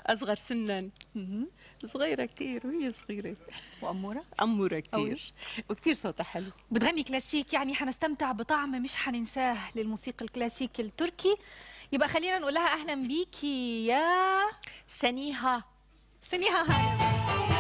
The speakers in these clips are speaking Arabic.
أصغر سنا. صغيرة كتير وهي صغيرة وأمورة؟ أمورة كتير وكتير صوتها حلو. بتغني كلاسيك، يعني حنستمتع بطعم مش حننساه للموسيقى الكلاسيك التركي. يبقى خلينا نقول لها أهلا بيكي يا سنيها. سنيها هانم.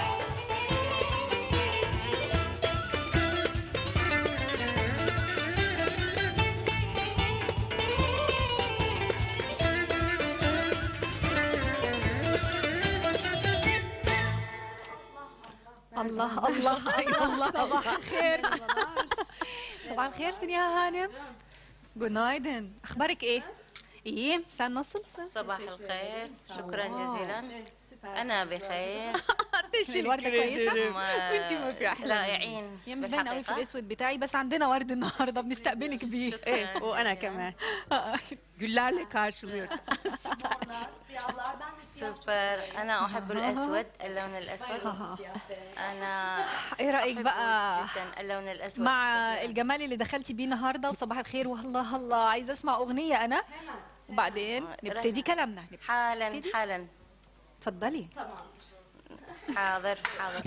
الله الله الله. صباح الخير. صباح الخير سنيها هانم. جود نايدن. اخبارك ايه؟ ايه ساعة نص. صباح الخير، شكرا جزيلا. انا بخير. الوردة كويسة؟ وانت ما في احلى. رائعين. هي مش باينة قوي في الاسود بتاعي، بس عندنا ورد النهارده بنستقبلك بيه. ايه وانا كمان. Güllerle karşılıyoruz. سوبر. انا احب الاسود، اللون الاسود. انا ايه رأيك بقى جدا اللون الاسود مع الجمال اللي دخلتي بيه النهارده؟ وصباح الخير والله الله. عايزة اسمع اغنية انا وبعدين نبتدي كلامنا. حالا حالا. اتفضلي. حاضر حاضر.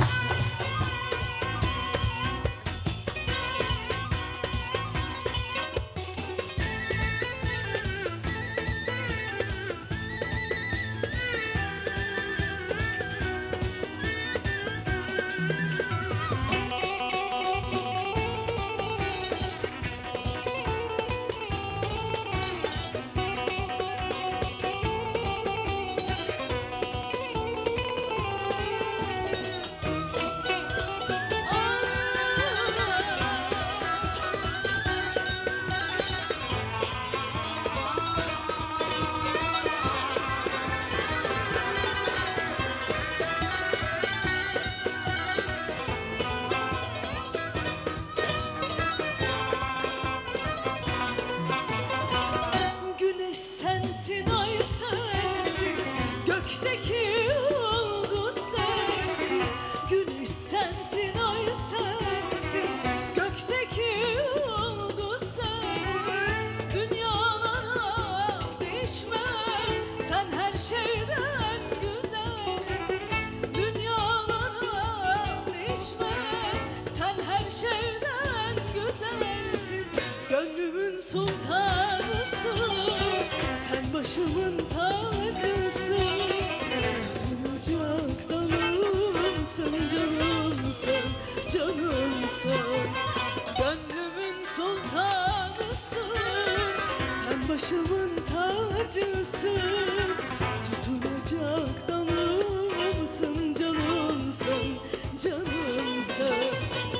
Sultanısın, sen başımın tacısın. Tutunacak dalımsın, canımsın, canımsın. Gönlümün sultanısın, sen başımın tacısın. Tutunacak dalımsın, canımsın, canımsın.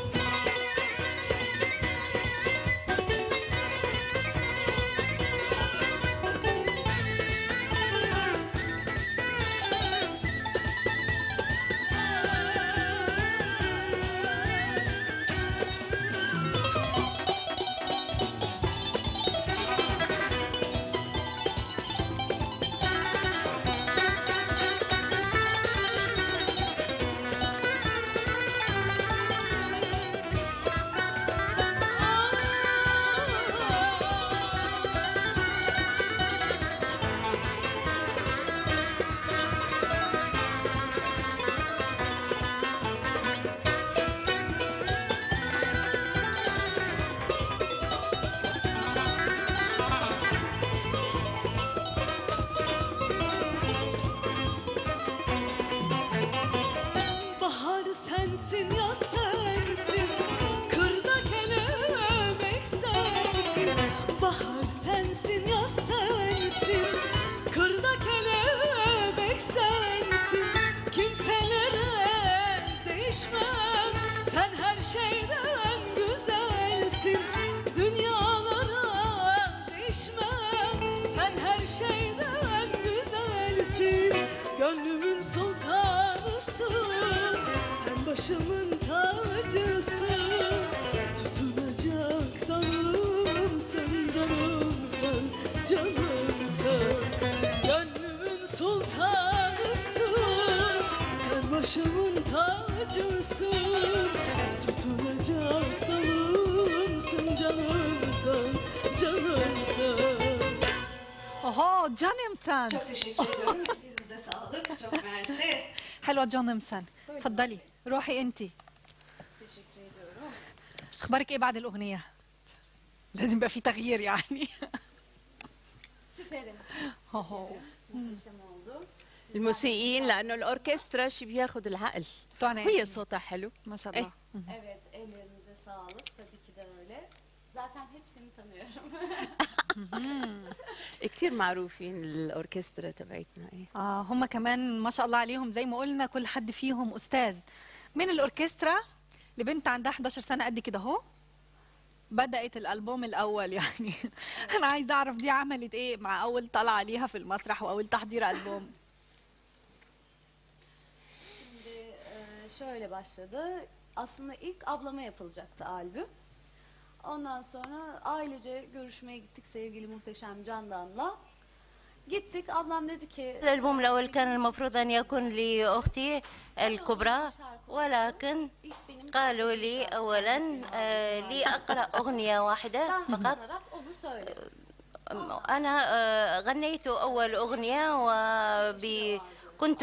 Sensin ya sensin, kırda kelebek sensin. Bahar sensin ya sensin, kırda kelebek sensin. Kimselere değişmem, sen her şeyden güzelsin. Dünyalara değişmem, sen her şeyden güzelsin. Gönlümün sultanısın, başımın tacısın. Tutunacak dalımsın, canımsın, canımsın. Gönlümün sultanısın, sen başımın tacısın. Tutunacak dalımsın, canımsın, canımsın. Oho canım sen. Çok teşekkür ediyorum. Elinize sağlık. Çok mersi. حلوة جونمسون. تفضلي روحي انت. Teşekkür ediyorum. اخبارك ايه بعد الاغنية؟ لازم يبقى في تغيير يعني. Süperim. هو Muhteşem oldu. الموسيقيين لانه الاوركسترا شي بياخذ العقل بتوعنا وهي صوتها حلو. ما شاء إيه. الله. Evet, ellerinize sağlık. Tabii ki de öyle. Zaten hepsini tanıyorum. كثير معروفين الاوركسترا تبعتنا. ايه هم كمان ما شاء الله عليهم زي ما قلنا كل حد فيهم استاذ من الاوركسترا لبنت عندها 11 سنه قد كده اهو بدات الالبوم الاول يعني. انا عايزه اعرف دي عملت ايه مع اول طلعه ليها في المسرح واول تحضير البوم. Şimdi şöyle başladı. Aslında ilk ablama yapılacaktı albüm. Ondan sonra ailece görüşmeye gittik sevgili muhteşem Candan'la. Gittik, ablam dedi ki الألبوم الأول كان المفروض أن يكون لأختي الكبرى ولكن ilk benim قالوا لي أولا لي أقرأ أغنية واحدة فقط. olarak onu söyledi. أنا غنيت أول أغنية وكنت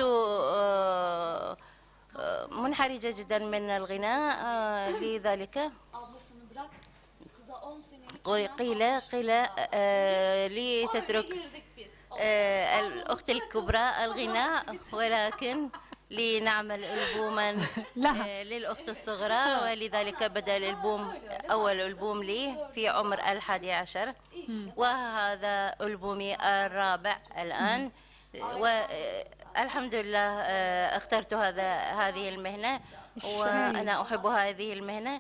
منحرجة جدا من الغناء لذلك Ablasını bırak, kıza 10 senelik قيل لي تترك girdik biz. الأخت الكبرى الغناء ولكن لنعمل ألبوما للأخت الصغرى ولذلك بدأ الألبوم أول ألبوم لي في عمر 11 وهذا ألبومي الرابع الآن والحمد لله اخترت هذه المهنة وأنا أحب هذه المهنة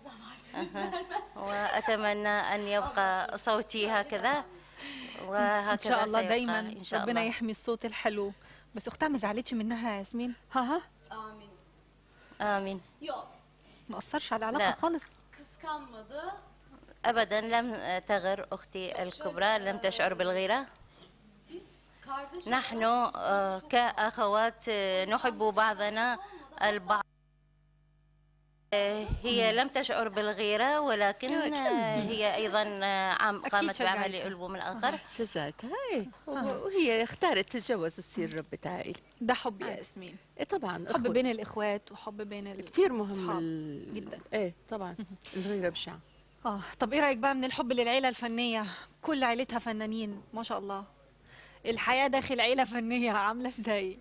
وأتمنى أن يبقى صوتي هكذا وهكذا ان شاء الله سيبقى دايما إن شاء ربنا الله. يحمي الصوت الحلو. بس اختها ما زعلتش منها يا ياسمين؟ ها Amin. آمين. Yok, ما اثرش على العلاقه لا. خالص؟ kıskanmadı. أبدا لم تغر أختي الكبرى لم تشعر بالغيرة. Biz kardeş نحن كأخوات نحب بعضنا البعض. هي لم تشعر بالغيرة ولكن هي أيضا قامت شجعتها. بعمل ألبوم آخر. شجعتها. ايه وهي اختارت تتجوز وتصير ربة عائلة. ده حب يا ياسمين. ايه طبعا حب أخوة. بين الاخوات وحب بين كثير مهم الأصحاب. جدا. ايه طبعا الغيرة بشعة. طب ايه رايك بقى من الحب للعيله الفنيه؟ كل عيلتها فنانين ما شاء الله. الحياه داخل عيله فنيه عامله ازاي؟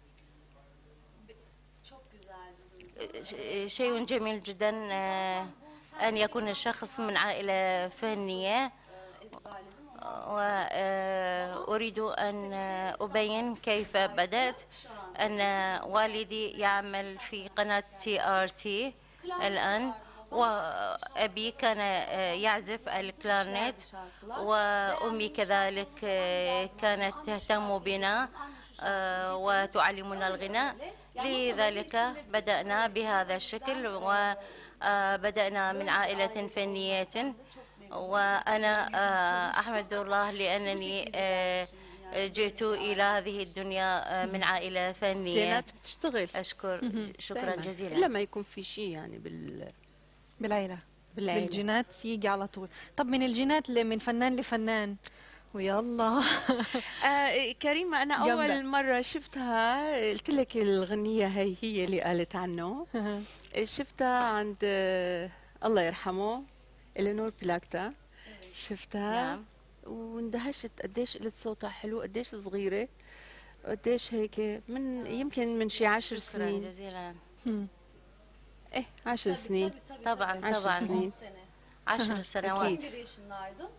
çok güzel bir duygu. شيء جميل جدا أن يكون الشخص من عائلة فنية Ezberledim. وأريد أن أبين كيف بدأت أن والدي يعمل في قناة TRT الآن وأبي كان يعزف الكلارنت وأمي كذلك كانت تهتم بنا وتعلمنا الغناء لذلك بدأنا بهذا الشكل وبدأنا من عائلة فنية وأنا أحمد الله لأنني جئت إلى هذه الدنيا من عائلة فنية. زينات بتشتغل. أشكر شكرا دايماً. جزيلا. إلا ما يكون في شيء يعني بالعيله بالعيلة. بالجينات يجي على طول. طب من الجينات من فنان لفنان ويلا. كريمة أنا جنبك. أول مرة شفتها قلت لك الغنية هي اللي قالت عنه. شفتها عند الله يرحمه إلينور بلاكتا. شفتها نعم. واندهشت قديش قلت صوتها حلو قديش صغيرة قديش هيك من يمكن من شي 10 شكرا سنين. جزيلا. إيه 10 سنين. طبعا 10 طبعا سنين. 10 سنوات. أكيد. 11 yaşındaydım.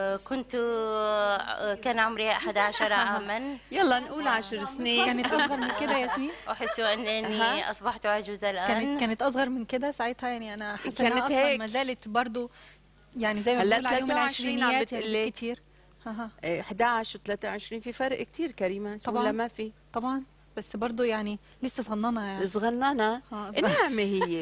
كان عمري 11 عاما. يلا نقول 10 سنين. كانت اصغر من كده يا ياسمين؟ أحس أنني أصبحت عجوزة الآن. كانت اصغر من كده ساعتها يعني انا حاسه كانت انها اصلا هيك. ما زالت برضو يعني زي ما هلا بنقول عليهم 23 عم العشرينيات بتقلي. كتير. 11 و23 في فرق كتير كريمة. طبعاً. ولا ما في؟ طبعا بس برضو يعني لسه صغننه يعني. صغننة. صغننة. نعمة هي.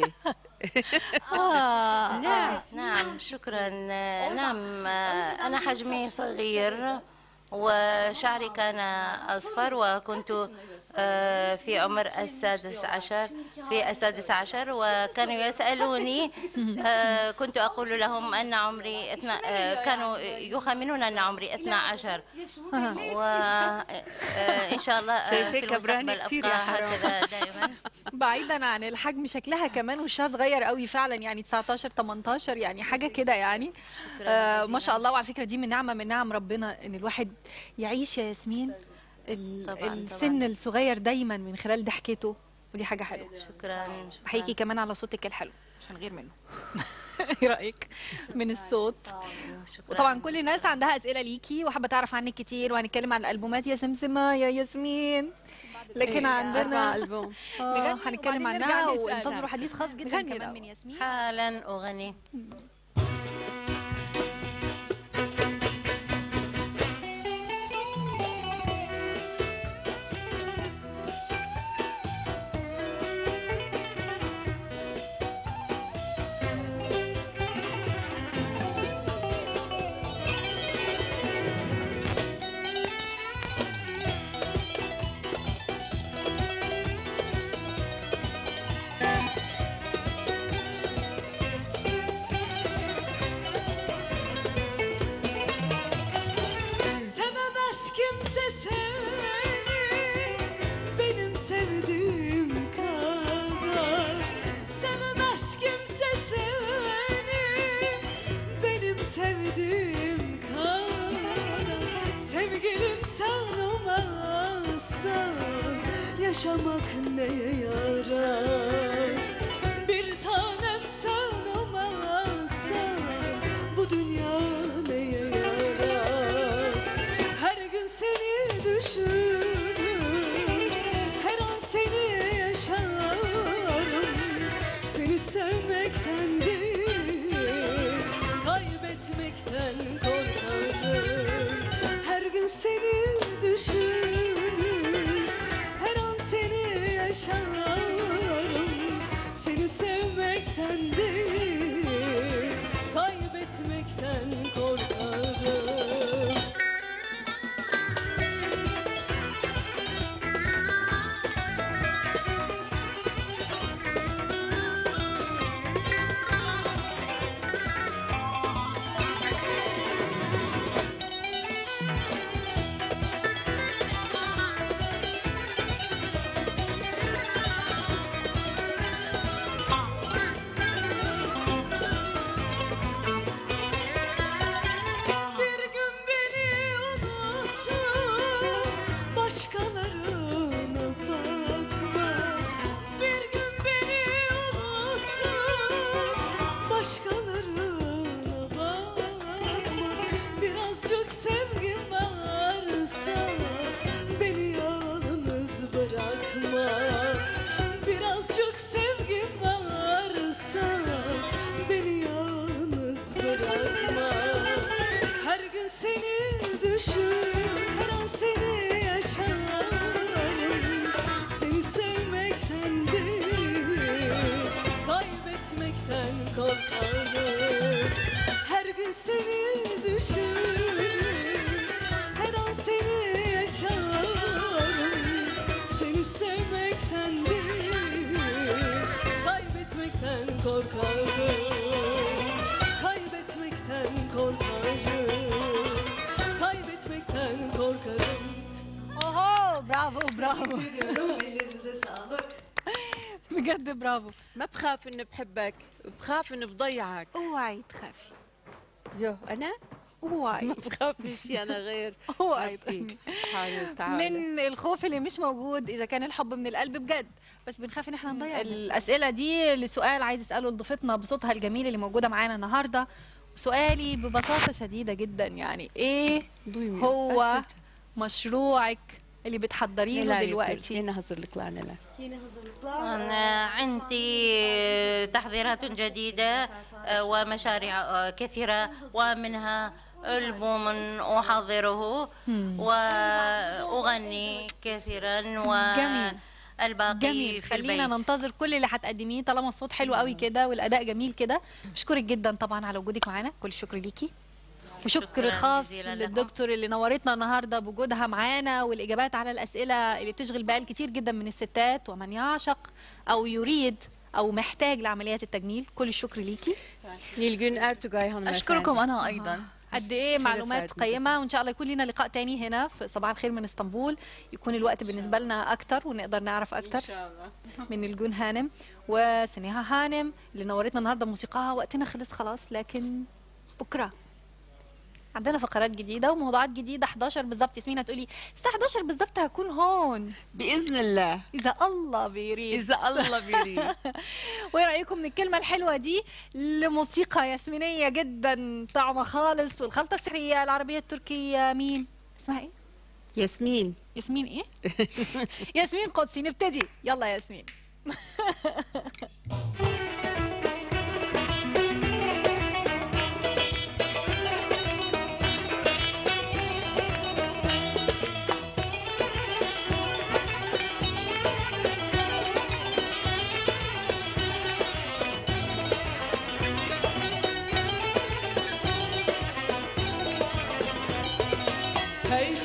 نعم شكرا. نعم أنا حجمي صغير وشعري كان أصفر وكنت في عمر السادس عشر وكانوا يسألوني. كنت أقول لهم أن عمري كانوا يخمنون أن عمري 12. وإن شاء الله في المستقبل أبقى هكذا دائما. بعيدا عن الحجم، شكلها كمان وشها صغير قوي فعلا، يعني 19 18 يعني حاجه كده يعني. ما شاء الله. وعلى فكره دي من نعمه من نعم ربنا ان الواحد يعيش يا ياسمين السن الصغير دايما من خلال ضحكته، ودي حاجه حلوه. شكرا. بحييكي كمان على صوتك الحلو عشان غير منه. ايه رايك من الصوت؟ وطبعا كل الناس عندها اسئله ليكي وحابه تعرف عنك كتير، وهنتكلم عن الالبومات يا سمسمه يا ياسمين. لكن عندنا ألبوم هنتكلم عنها وانتظروا حديث خاص جدا كمان من ياسمين. حالا أغني. Yaşamak neye yarar? Bir tanem sen olmazsan bu dünya neye yarar? Her gün seni düşünür, her an seni yaşarım. Seni sevmekten değil, kaybetmekten korkarım. Her gün seni düşünür, seni yaşarım. Seni sevmekten değil, kaybetmekten korkarım. Birazcık sevgin varsa beni yalnız bırakma. Her gün seni düşün, her an seni yaşarım. Seni sevmekten değil, kaybetmekten korkarım. Her gün seni düşün, her an seni yaşarım. Seni sevmekten değil, kaybetmekten korkarım. Kaybetmekten korkarım. Kaybetmekten korkarım. Oho, bravo bravo. Teşekkür ediyorum. Ellerinize sağlık. بجد برافو. ما بخاف اني بحبك، بخاف اني بضيعك. اوعي تخافي. يو انا اوعي ما بخاف من شيء انا غير اوعي ربي سبحانه وتعالى. من الخوف اللي مش موجود اذا كان الحب من القلب بجد، بس بنخاف ان احنا نضيع الاسئله دي. لسؤال عايز اساله لضيفتنا بصوتها الجميل اللي موجوده معانا النهارده. سؤالي ببساطه شديده جدا يعني ايه هو مشروعك اللي بتحضريه له دلوقتي؟ هنا hazırlıklar neler؟ Yeni hazırlıklar. أنا عندي تحضيرات جديدة ومشاريع كثيرة، ومنها ألبوم أحضره وأغني كثيرا والباقي جميل. في خلينا البيت. ننتظر كل اللي هتقدميه طالما الصوت حلو قوي كده والأداء جميل كده. بشكرك جدا طبعا على وجودك معانا، كل الشكر ليكي. وشكر شكراً خاص جزيلاً لكم. للدكتور اللي نورتنا النهارده بوجودها معانا والاجابات على الاسئله اللي بتشغل بال كتير جدا من الستات ومن يعشق او يريد او محتاج لعمليات التجميل. كل الشكر ليكي. Nilgün Ertugay hanımefendi. أشكركم أنا أيضا. قد ايه شرفت معلومات بصراحة. قيمه، وان شاء الله يكون لنا لقاء تاني هنا في صباح الخير من اسطنبول، يكون الوقت بالنسبه لنا اكتر ونقدر نعرف اكتر من نيلجون هانم وسنيها هانم اللي نورتنا النهارده موسيقاها. وقتنا خلص خلاص، لكن بكره عندنا فقرات جديده وموضوعات جديده. 11 بالظبط ياسمين هتقولي الساعه 11 بالظبط هكون هون بإذن الله، اذا الله بيريد. إذا الله بيريد. وايه رايكم من الكلمه الحلوه دي لموسيقى ياسمينيه جدا طعمه خالص، والخلطه السحريه العربيه التركيه مين اسمها ايه؟ Yasmin. ياسمين ايه؟ ياسمين قدسي. نبتدي يلا ياسمين. Hey